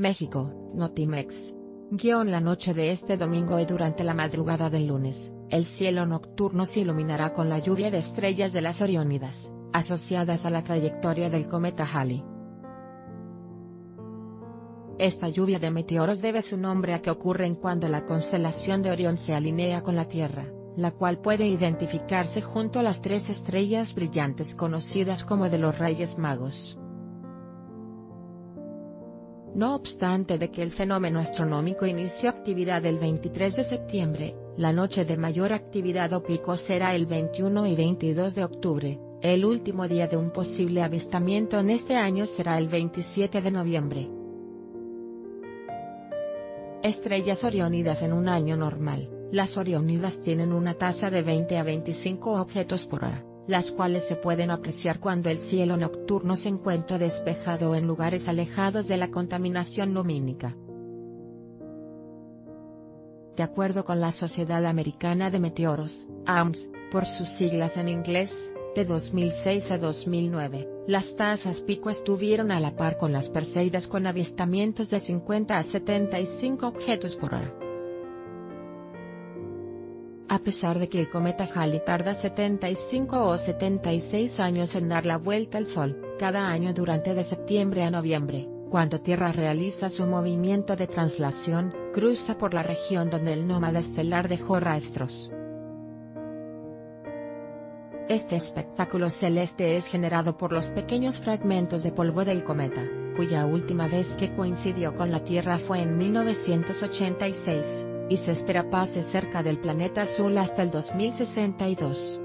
México, Notimex. La noche de este domingo y durante la madrugada del lunes, el cielo nocturno se iluminará con la lluvia de estrellas de las Oriónidas, asociadas a la trayectoria del cometa Halley. Esta lluvia de meteoros debe su nombre a que ocurren cuando la constelación de Orión se alinea con la Tierra, la cual puede identificarse junto a las tres estrellas brillantes conocidas como de los Reyes Magos. No obstante de que el fenómeno astronómico inició actividad el 23 de septiembre, la noche de mayor actividad o pico será el 21 y 22 de octubre, el último día de un posible avistamiento en este año será el 27 de noviembre. Estrellas Oriónidas en un año normal. Las Oriónidas tienen una tasa de 20 a 25 objetos por hora, las cuales se pueden apreciar cuando el cielo nocturno se encuentra despejado o en lugares alejados de la contaminación lumínica. De acuerdo con la Sociedad Americana de Meteoros, AMS, por sus siglas en inglés, de 2006 a 2009, las tasas pico estuvieron a la par con las Perseidas con avistamientos de 50 a 75 objetos por hora. A pesar de que el cometa Halley tarda 75 o 76 años en dar la vuelta al Sol, cada año durante de septiembre a noviembre, cuando Tierra realiza su movimiento de traslación, cruza por la región donde el nómada estelar dejó rastros. Este espectáculo celeste es generado por los pequeños fragmentos de polvo del cometa, cuya última vez que coincidió con la Tierra fue en 1986. Y se espera pase cerca del planeta azul hasta el 2062.